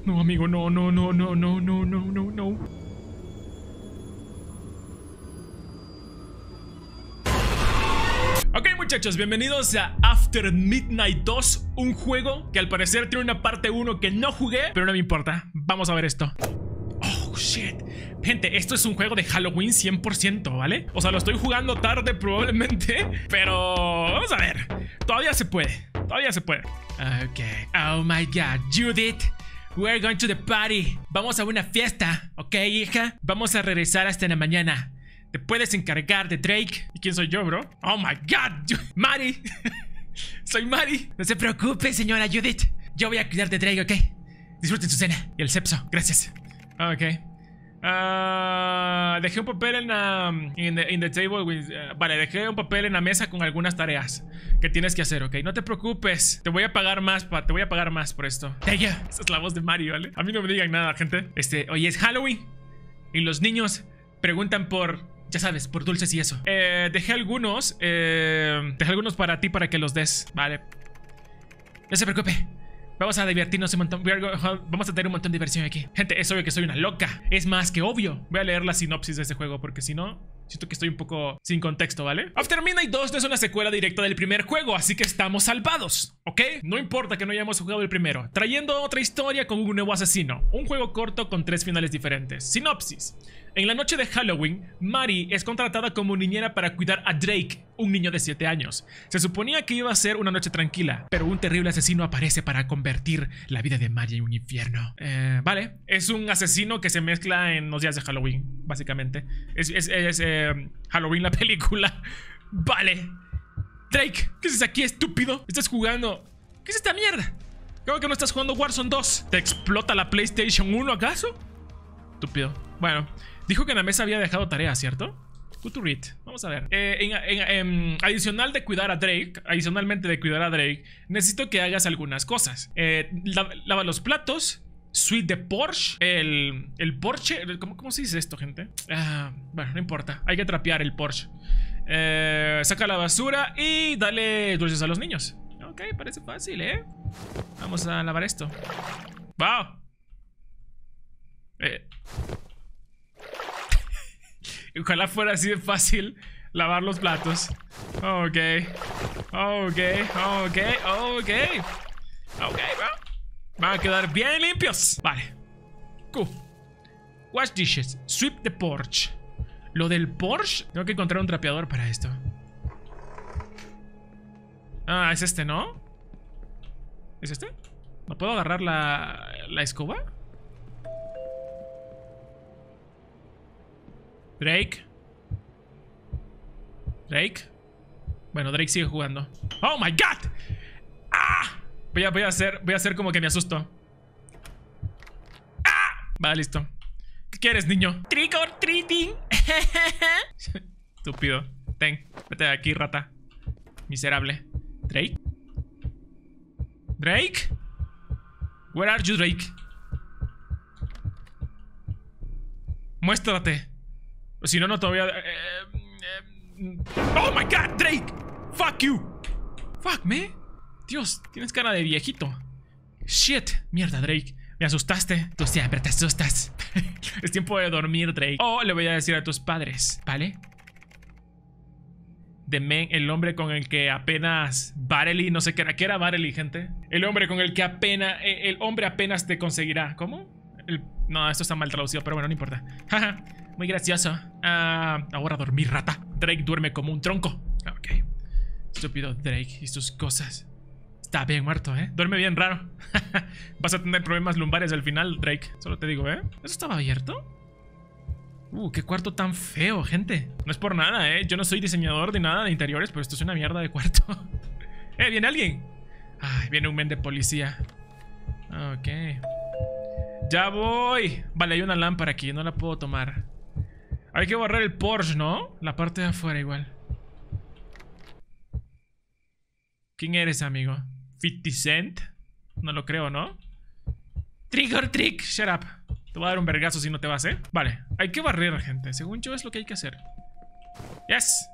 No, amigo, no, no, no, no, no, no, no, no, no. Ok, muchachos, bienvenidos a After Midnight 2, un juego que al parecer tiene una parte 1 que no jugué, pero no me importa. Vamos a ver esto. Oh, shit. Gente, esto es un juego de Halloween 100%, ¿vale? O sea, lo estoy jugando tarde probablemente, pero vamos a ver. Todavía se puede, todavía se puede. Ok. Oh my God, Judith. We're going to the party. Vamos a una fiesta, ¿ok, hija? Vamos a regresar hasta la mañana. ¿Te puedes encargar de Drake? ¿Y quién soy yo, bro? Oh my God, Mari. Soy Mari. No se preocupe, señora Judith. Yo voy a cuidar de Drake, ¿ok? Disfruten su cena y el sepso. Gracias. Ok. Dejé un papel en the table with, vale, dejé un papel en la mesa con algunas tareas que tienes que hacer, ¿ok? No te preocupes. Te voy a pagar más, te voy a pagar más por esto. Esa es la voz de Mari, ¿vale? A mí no me digan nada, gente. Hoy es Halloween y los niños preguntan por, ya sabes, por dulces y eso. Dejé algunos para ti para que los des, ¿vale? No se preocupe. Vamos a divertirnos un montón. Vamos a tener un montón de diversión aquí. Gente, es obvio que soy una loca. Es más que obvio. Voy a leer la sinopsis de este juego porque si no, siento que estoy un poco sin contexto, ¿vale? After Midnight 2 no es una secuela directa del primer juego, así que estamos salvados, ¿ok? No importa que no hayamos jugado el primero. Trayendo otra historia con un nuevo asesino. Un juego corto con 3 finales diferentes. Sinopsis. En la noche de Halloween, Mari es contratada como niñera para cuidar a Drake, un niño de 7 años. Se suponía que iba a ser una noche tranquila, pero un terrible asesino aparece para convertir la vida de Mari en un infierno. Vale, es un asesino que se mezcla en los días de Halloween, básicamente. Es Halloween la película. Vale. Drake, ¿qué haces aquí, estúpido? Estás jugando... ¿Qué es esta mierda? ¿Cómo que no estás jugando Warzone 2? ¿Te explota la PlayStation 1 acaso? Estúpido. Bueno, dijo que en la mesa había dejado tareas, ¿cierto? Good to read. Vamos a ver. Adicionalmente de cuidar a Drake, necesito que hagas algunas cosas. Lava los platos. Sweep de Porsche. El Porsche. ¿Cómo se dice esto, gente? Bueno, no importa. Hay que trapear el Porsche. Saca la basura y dale dulces a los niños. Ok, parece fácil, ¿eh? Vamos a lavar esto. ¡Wow! Ojalá fuera así de fácil lavar los platos. Ok, bro. Van a quedar bien limpios. Vale. Cool. Wash dishes. Sweep the porch. Lo del Porsche. Tengo que encontrar un trapeador para esto. Es este, ¿no? ¿Es este? ¿No puedo agarrar la escoba? Drake. Bueno, Drake sigue jugando. ¡Oh, my God! ¡Ah! Voy a hacer como que me asusto. ¡Ah! Vale, listo. ¿Qué quieres, niño? Trick or treating. Estúpido. Ten, vete de aquí, rata. Miserable. ¿Drake? Where are you, Drake? Muéstrate. Si no, no te voy a... ¡Oh, my God! ¡Drake! ¡Fuck you! ¡Fuck, me! Dios, tienes cara de viejito. ¡Shit! Mierda, Drake. Me asustaste. Tú siempre te asustas. Es tiempo de dormir, Drake. Le voy a decir a tus padres, ¿vale? El hombre con el que apenas... Barely, no sé qué era Barely, gente. El hombre con el que apenas... El hombre apenas te conseguirá. ¿Cómo? No, esto está mal traducido, pero bueno, no importa. Jaja. Muy gracioso. Ahora dormir, rata. Drake duerme como un tronco. Ok. Estúpido Drake y sus cosas. Está bien muerto, ¿eh? Duerme bien raro. Vas a tener problemas lumbares al final, Drake. Solo te digo, ¿eh? ¿Eso estaba abierto? Qué cuarto tan feo, gente. No es por nada, ¿eh? Yo no soy diseñador de nada de interiores, pero esto es una mierda de cuarto. ¿Viene alguien? Viene un men de policía. Ok. Ya voy. Vale, hay una lámpara aquí, no la puedo tomar. Hay que borrar el Porsche, ¿no? La parte de afuera igual. ¿Quién eres, amigo? ¿50 Cent? No lo creo, ¿no? Trick or trick. Shut up. Te voy a dar un vergazo si no te vas, ¿eh? Vale, hay que barrer, gente. Según yo es lo que hay que hacer. Yes.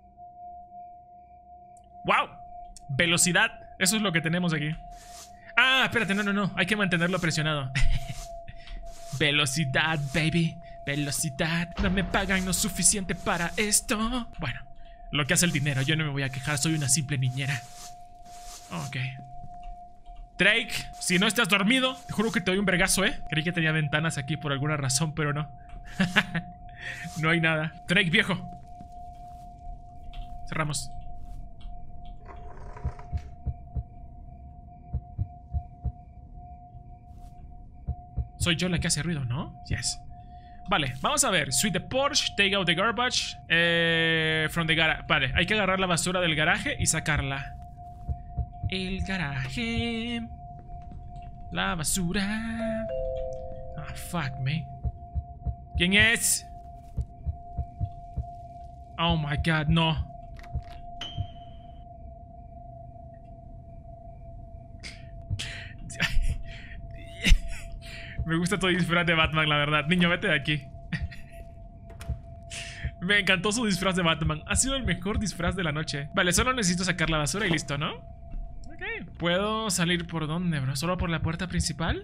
Wow. Velocidad. Eso es lo que tenemos aquí. Ah, espérate, no. Hay que mantenerlo presionado. Velocidad, baby. Velocidad. No me pagan lo suficiente para esto. Bueno, lo que hace el dinero. Yo no me voy a quejar. Soy una simple niñera. Ok. Drake, si no estás dormido, te juro que te doy un vergazo, ¿eh? Creí que tenía ventanas aquí por alguna razón, pero no. No hay nada. Drake, viejo. Cerramos. Soy yo la que hace ruido, ¿no? Yes. Vale, vamos a ver. Sweep the Porsche, take out the garbage. From the garage. Vale, hay que agarrar la basura del garaje y sacarla. El garaje. La basura. Ah, fuck me. ¿Quién es? Oh my god, no. Me gusta tu disfraz de Batman, la verdad. Niño, vete de aquí. Me encantó su disfraz de Batman. Ha sido el mejor disfraz de la noche. Vale, solo necesito sacar la basura y listo, ¿no? Ok. ¿Puedo salir por dónde, bro? ¿Solo por la puerta principal?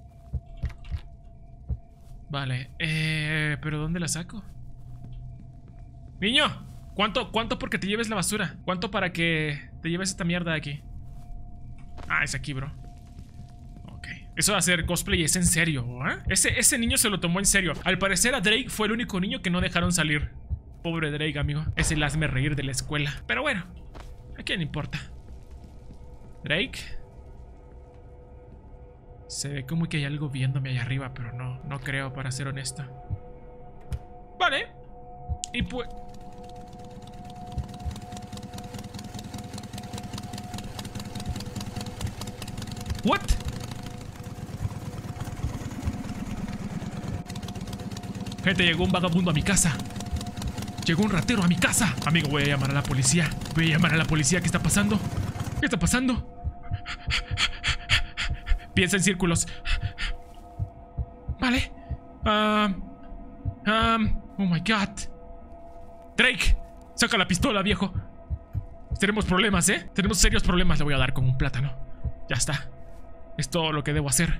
Vale. ¿Pero dónde la saco? Niño, ¿cuánto porque te lleves la basura? ¿Cuánto para que te lleves esta mierda de aquí? Ah, es aquí, bro. Eso de hacer cosplay es en serio, ¿eh? Ese niño se lo tomó en serio. Al parecer a Drake fue el único niño que no dejaron salir. Pobre Drake, amigo. Es el hazme reír de la escuela. Pero bueno, ¿a quién le importa? Drake. Se ve como que hay algo viéndome allá arriba, pero no creo, para ser honesto. Vale. Y pues... ¿What? Gente, llegó un vagabundo a mi casa. Llegó un ratero a mi casa. Amigo, voy a llamar a la policía. Voy a llamar a la policía. ¿Qué está pasando? ¿Qué está pasando? Piensa en círculos. Vale. Oh my god. Drake, saca la pistola, viejo. Tenemos problemas, ¿eh? Tenemos serios problemas. Le voy a dar con un plátano. Ya está. Es todo lo que debo hacer.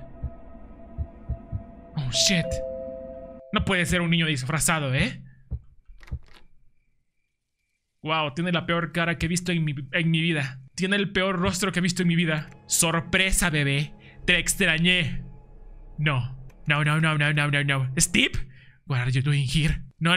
Oh shit. No puede ser un niño disfrazado, ¿eh? Wow, tiene la peor cara que he visto en mi vida. Tiene el peor rostro que he visto en mi vida. Sorpresa, bebé. Te extrañé. No. No. Steve? What are you doing here? No.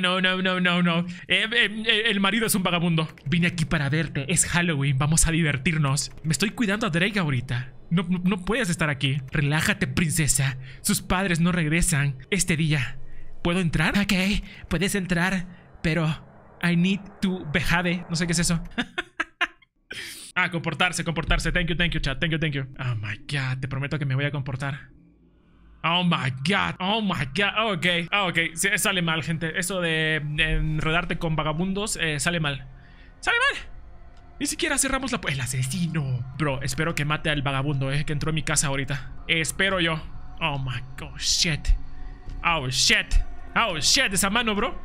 El marido es un vagabundo. Vine aquí para verte. Es Halloween. Vamos a divertirnos. Me estoy cuidando a Drake ahorita. No puedes estar aquí. Relájate, princesa. Sus padres no regresan este día. ¿Puedo entrar? Ok, puedes entrar, pero I need to behave. No sé qué es eso. Ah, comportarse. Thank you, chat. Thank you. Oh my god, te prometo que me voy a comportar. Oh my god. Ok. Sí, sale mal, gente. Eso de enredarte con vagabundos sale mal. Ni siquiera cerramos la puerta. El asesino. Bro, espero que mate al vagabundo, que entró en mi casa ahorita. Espero yo. Oh my god, shit. Oh shit, esa mano, bro.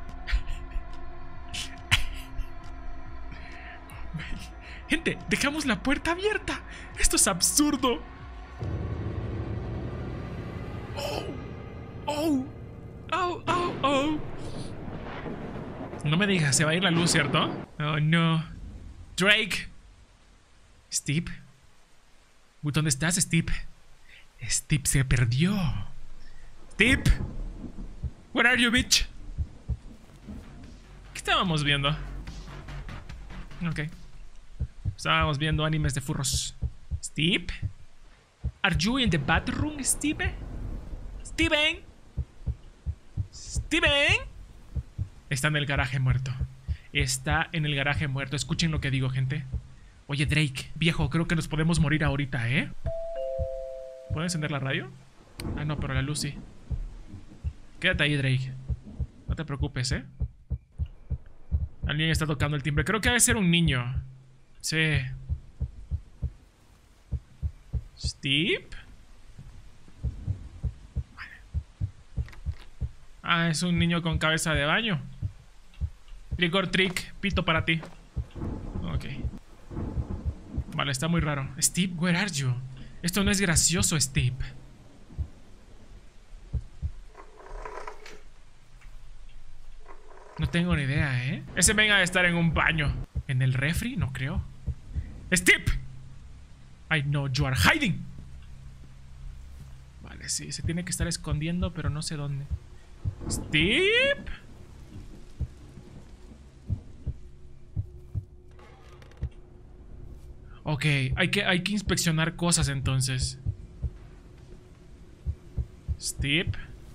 Gente, dejamos la puerta abierta. Esto es absurdo. Oh. No me digas, se va a ir la luz, ¿cierto? Oh, no. Drake. Steve. ¿Dónde estás, Steve? Steve se perdió. Steve. Where are you, bitch? ¿Qué estábamos viendo? Ok. Estábamos viendo animes de furros. Steve? Are you in the bathroom, Steve? Steven? Está en el garaje muerto. Escuchen lo que digo, gente. Oye, Drake, viejo, creo que nos podemos morir ahorita, ¿eh? ¿Puedo encender la radio? Ah, no, pero la luz sí. Quédate ahí, Drake. No te preocupes, ¿eh? Alguien está tocando el timbre. Creo que debe ser un niño. Sí. ¿Steve? Ah, es un niño con cabeza de baño. Trick or trick. Pito para ti. Ok. Vale, está muy raro. Steve, where are you? Esto no es gracioso, Steve. No tengo ni idea, ¿eh? Ese venga a estar en un baño. ¿En el refri? No creo. ¡Steve! I know you are hiding. Vale, sí, se tiene que estar escondiendo, pero no sé dónde. ¡Steve! Ok, hay que inspeccionar cosas entonces. Steve.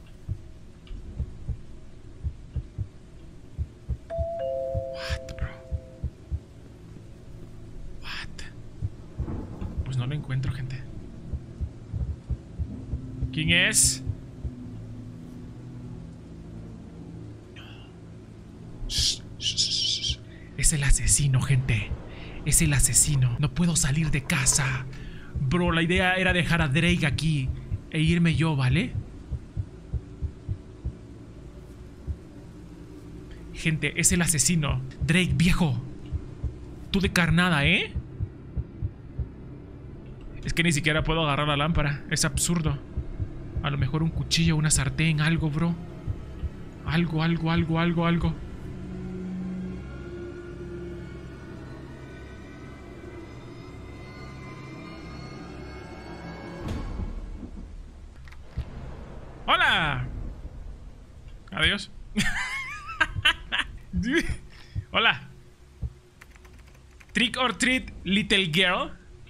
What, bro? What? Pues no lo encuentro, gente. ¿Quién es? Shh, shh, shh. Es el asesino, gente. Es el asesino. No puedo salir de casa. Bro, la idea era dejar a Drake aquí e irme yo, ¿vale? Gente, es el asesino. Drake, viejo. Tú de carnada, ¿eh? Es que ni siquiera puedo agarrar la lámpara. Es absurdo. A lo mejor un cuchillo, una sartén, algo, bro. Algo. ¡Hola! Adiós. Hola. Trick or treat, little girl.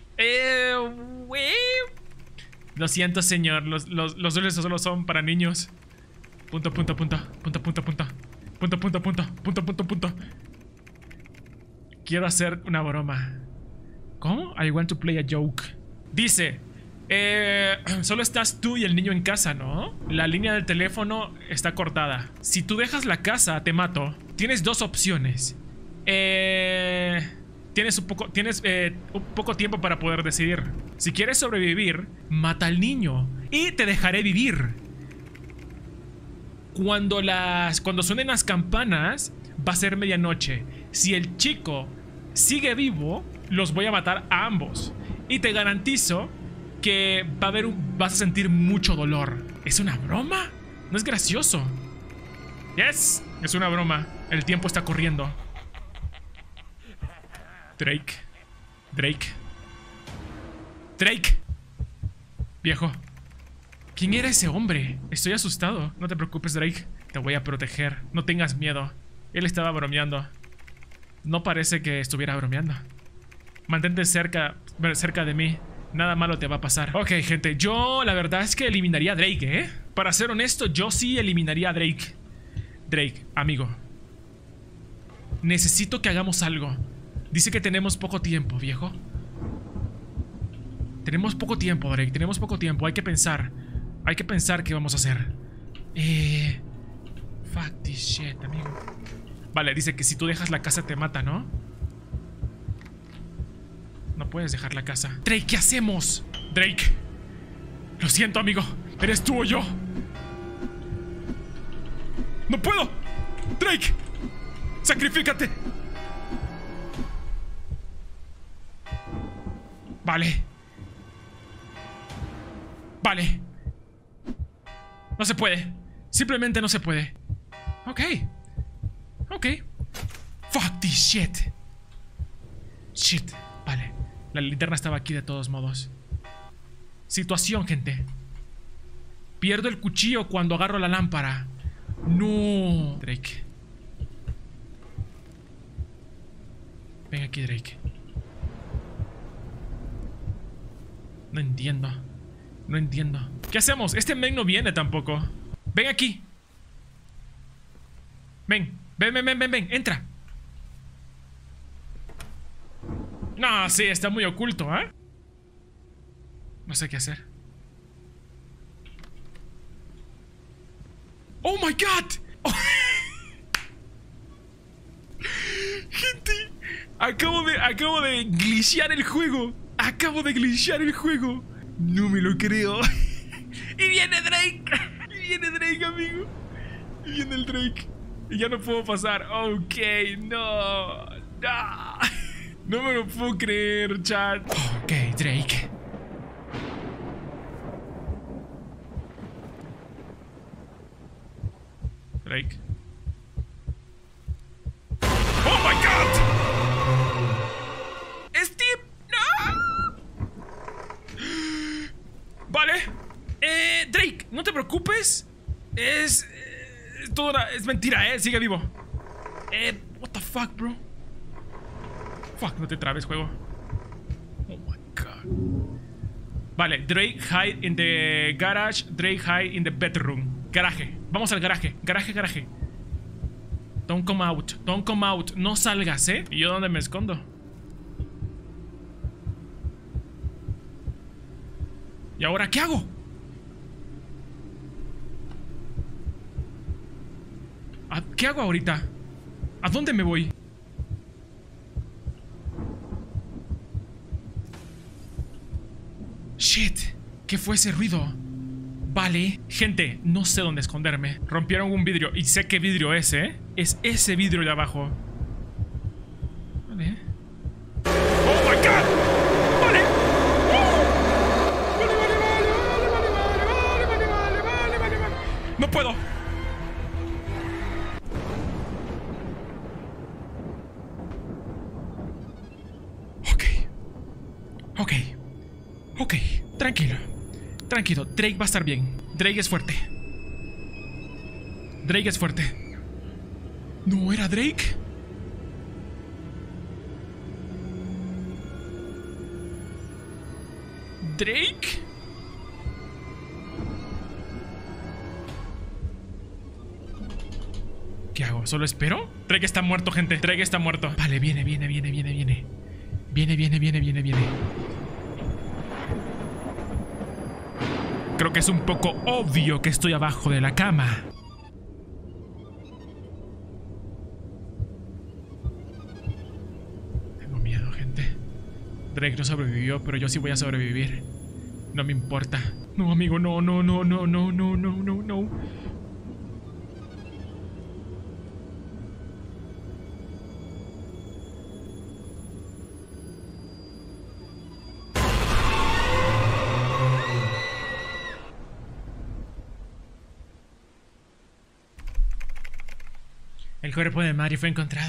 Lo siento, señor. Los dulces solo son para niños. Punto. Quiero hacer una broma. ¿Cómo? I want to play a joke. Dice: solo estás tú y el niño en casa, ¿no? La línea del teléfono está cortada. Si tú dejas la casa, te mato. Tienes dos opciones. Tienes un poco tiempo para poder decidir. Si quieres sobrevivir, mata al niño y te dejaré vivir. Cuando suenen las campanas, va a ser medianoche. Si el chico sigue vivo, los voy a matar a ambos. Y te garantizo que vas a sentir mucho dolor. ¿Es una broma? No es gracioso. Yes, es una broma. El tiempo está corriendo. Drake. Viejo. ¿Quién era ese hombre? Estoy asustado. No te preocupes, Drake. Te voy a proteger. No tengas miedo. Él estaba bromeando. No parece que estuviera bromeando. Mantente cerca de mí. Nada malo te va a pasar. Ok, gente. Yo la verdad es que eliminaría a Drake, ¿eh? Para ser honesto, yo sí eliminaría a Drake. Drake, amigo. Necesito que hagamos algo. Dice que tenemos poco tiempo, viejo. Tenemos poco tiempo, Drake. Tenemos poco tiempo. Hay que pensar. Hay que pensar qué vamos a hacer. Fuck this shit, amigo. Vale, dice que si tú dejas la casa te mata, ¿no? No puedes dejar la casa. Drake, ¿qué hacemos? Drake. Lo siento, amigo. ¿Eres tú o yo? ¡No puedo! ¡Drake! ¡Sacrifícate! Vale. No se puede. Simplemente no se puede. Ok. Fuck this shit. Shit. Vale. La linterna estaba aquí de todos modos. Situación, gente. Pierdo el cuchillo cuando agarro la lámpara. No. Drake. Ven aquí, Drake. No entiendo. ¿Qué hacemos? Este men no viene tampoco. Ven aquí. Ven. Entra. No, sí, está muy oculto, ¿eh? No sé qué hacer. ¡Oh, my God! Oh. Gente, acabo de glitchear el juego. No me lo creo. Y viene Drake, amigo. Y viene el Drake. Y ya no puedo pasar. Ok, no. No me lo puedo creer, chat. Ok, Drake. Drake. ¡Oh, my God! ¡Steve! ¡No! Vale. Drake, no te preocupes. Es mentira, sigue vivo. What the fuck, bro? Fuck, no te trabes, juego. Oh my God. Vale, Drake hide in the garage. Drake hide in the bedroom. Garaje. Vamos al garaje. Garaje. Don't come out. Don't come out. No salgas, ¿eh? ¿Y yo dónde me escondo? ¿Y ahora qué hago? ¿Qué hago ahorita? ¿A dónde me voy? Shit. ¿Qué fue ese ruido? Vale. Gente, no sé dónde esconderme. Rompieron un vidrio y sé qué vidrio es, ¿eh? Es ese vidrio de abajo. Vale. ¡Oh, my God! ¡Vale! ¡Vale! ¡No puedo! Ok. Tranquilo. Drake va a estar bien. Drake es fuerte. ¿No era Drake? ¿Drake? ¿Qué hago? ¿Solo espero? Drake está muerto, gente. Drake está muerto. Vale, viene. Viene. Creo que es un poco obvio que estoy abajo de la cama. Tengo miedo, gente. Drake no sobrevivió, pero yo sí voy a sobrevivir. No me importa. No, amigo, no. El cuerpo de Mary fue encontrado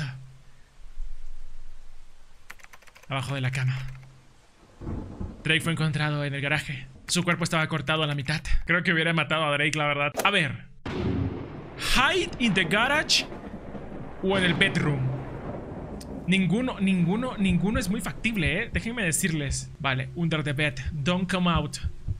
abajo de la cama. Drake fue encontrado en el garaje. Su cuerpo estaba cortado a la mitad. Creo que hubiera matado a Drake, la verdad. A ver. Hide in the garage o en el bedroom. Ninguno es muy factible, ¿eh? Déjenme decirles. Vale, under the bed. Don't come out.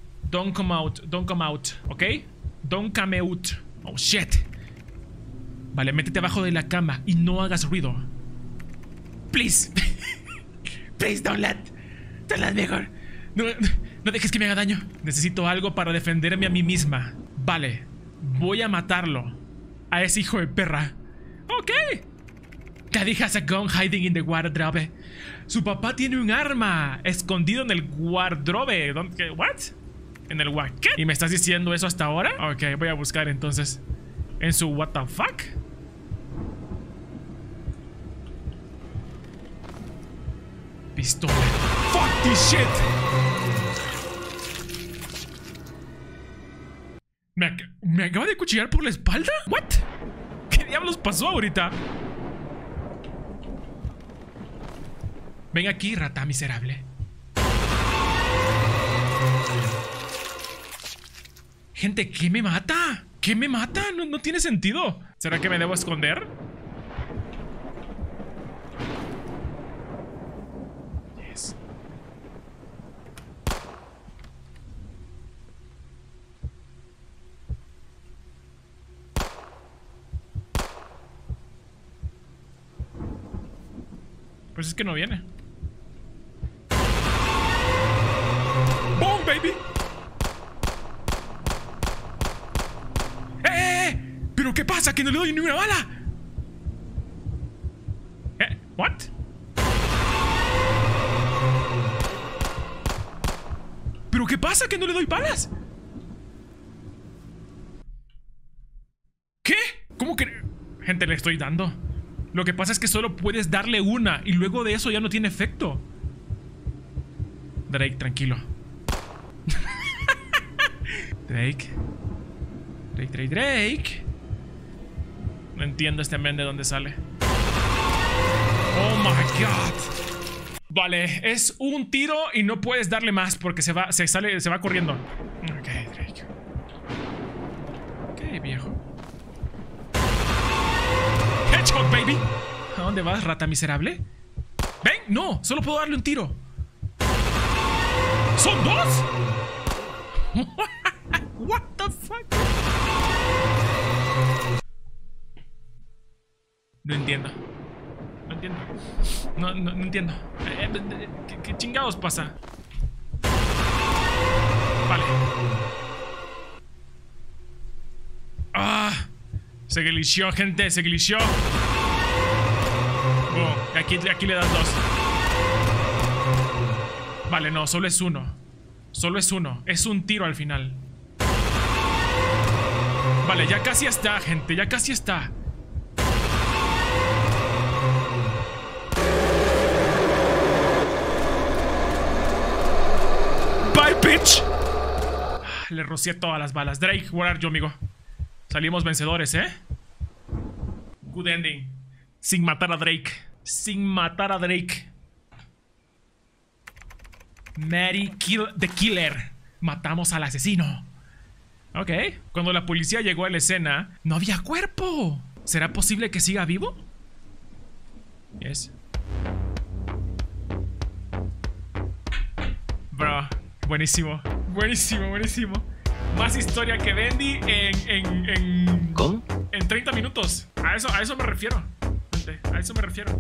¿Ok? Don't come out. Oh, shit. Vale, métete abajo de la cama y no hagas ruido. Please. Please, don't let mejor. No dejes que me haga daño. Necesito algo para defenderme a mí misma. Vale, voy a matarlo. A ese hijo de perra. Ok. Daddy has a gun hiding in the wardrobe. Su papá tiene un arma escondido en el wardrobe. ¿What? ¿En el what? ¿Qué? ¿Y me estás diciendo eso hasta ahora? Ok, voy a buscar entonces en su what the fuck. Pistola. Fuck this shit. ¿Me acaba de cuchillar por la espalda? What? ¿Qué diablos pasó ahorita? Ven aquí, rata miserable. Gente, ¿qué me mata? ¿Qué me mata? No tiene sentido. ¿Será que me debo esconder? Yes. Pues es que no viene. ¡Boom, baby! ¿Pero qué pasa? ¿Que no le doy ni una bala? ¿What? ¿Pero qué pasa? ¿Que no le doy balas? ¿Qué? ¿Cómo que...? Gente, le estoy dando. Lo que pasa es que solo puedes darle una y luego de eso ya no tiene efecto. Drake, tranquilo. Drake. No entiendo este men de dónde sale. Oh my god. Vale, es un tiro y no puedes darle más porque se va corriendo. Ok, Drake. Ok, viejo. Headshot, baby. ¿A dónde vas, rata miserable? ¡Ven! ¡No! Solo puedo darle un tiro. ¿Son dos? What the fuck? No entiendo. No entiendo. No entiendo. ¿Qué chingados pasa? Vale. Ah. Se glitchó, gente. Se glitchó. Oh, aquí le das dos. Vale, no. Solo es uno. Solo es uno. Es un tiro al final. Vale, ya casi está, gente. Ya casi está. Bye, bitch. Le rocié todas las balas. Drake, where are you, amigo? Salimos vencedores, ¿eh? Good ending. Sin matar a Drake. Sin matar a Drake. Mary kill the killer. Matamos al asesino. Ok. Cuando la policía llegó a la escena, no había cuerpo. ¿Será posible que siga vivo? Yes. Bro, buenísimo. Buenísimo, buenísimo. Más historia que Bendy ¿Cómo? en 30 minutos. A eso me refiero. A eso me refiero.